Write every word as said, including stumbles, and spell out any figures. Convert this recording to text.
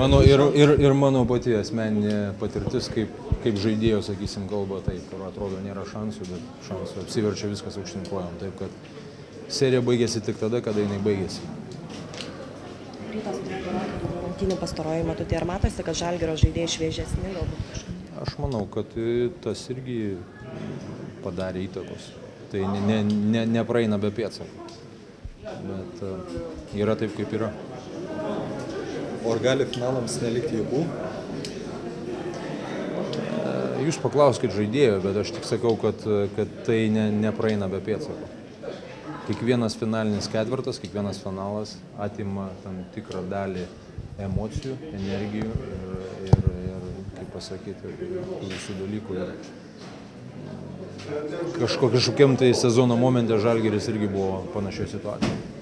mano, ir, ir, ir mano pati asmeninė patirtis, kaip, kaip žaidėjo, sakysim, kalba, taip, kur atrodo nėra šansų, bet šansų apsiverčia viskas aukštyn kojom. Taip, kad serija baigėsi tik tada, kada jinai baigėsi. Rytas rungtynių pastaruoju metu, tai ar matosi, kad Žalgirio žaidėjai šviežesni galbūt? Aš manau, kad tas irgi padarė įtakos. Tai ne, ne, ne, nepraeina be pėdsakų. Bet uh, yra taip, kaip yra. O ar gali finalams nelikti jėgų? Uh, jūs paklauskit žaidėjo, bet aš tik sakau, kad, kad tai ne, nepraeina be pėdsakų. Kiekvienas finalinis ketvirtas, kiekvienas finalas atima tam tikrą dalį emocijų, energijų ir, ir, ir kaip pasakyti, visų dalykų. Ir kažkokiam tai sezono momente Žalgiris irgi buvo panašioje situacijoje.